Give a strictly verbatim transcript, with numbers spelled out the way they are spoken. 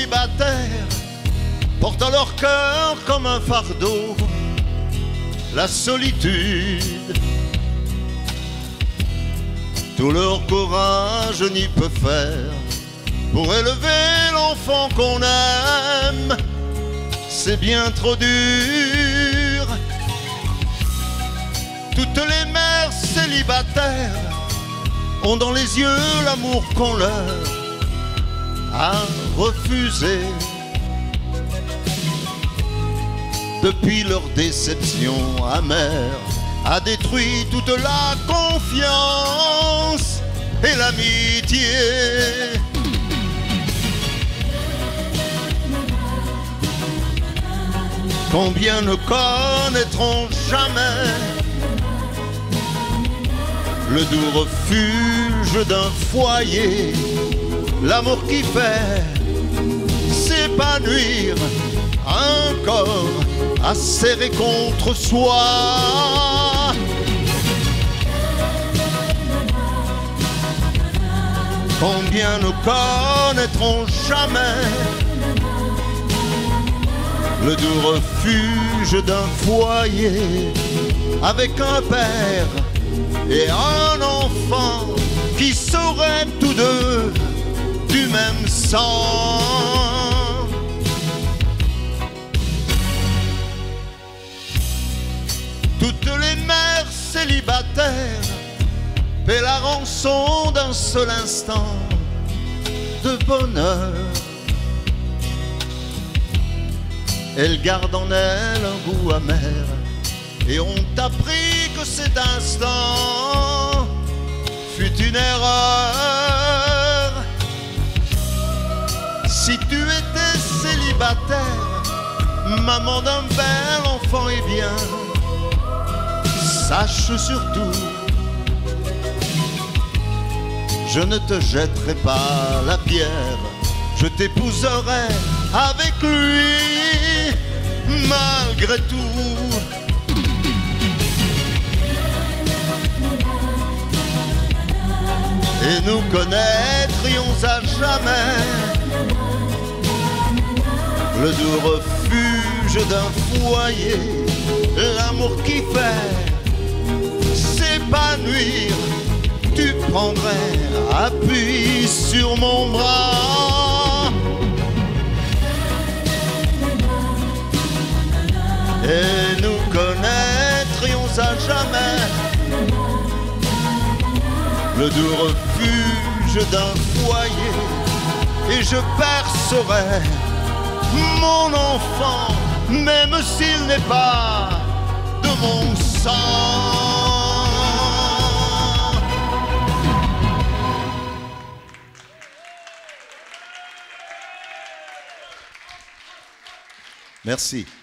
célibataires portent dans leur cœur comme un fardeau la solitude. Tout leur courage n'y peut faire pour élever l'enfant qu'on aime. C'est bien trop dur. Toutes les mères célibataires ont dans les yeux l'amour qu'on leur a refusé. Depuis leur déception amère a détruit toute la confiance et l'amitié. Combien ne connaîtront jamais le doux refuge d'un foyer, l'amour qui fait s'épanouir un corps à serrer contre soi. Combien ne connaîtront jamais le doux refuge d'un foyer avec un père et un enfant qui seraient tous deux du même sang. Toutes les mères célibataires paient la rançon d'un seul instant de bonheur. Elles gardent en elles un goût amer et ont appris que cet instant fut une erreur. Si tu étais célibataire, maman d'un bel enfant, eh bien, sache surtout, je ne te jetterai pas la pierre, je t'épouserai avec lui, malgré tout. Et nous connaîtrions à jamais le doux refuge d'un foyer, l'amour qui fait s'épanouir. Tu prendrais appui sur mon bras et nous connaîtrions à jamais le doux refuge d'un foyer, et je percerai mon enfant même s'il n'est pas de mon sang. Merci.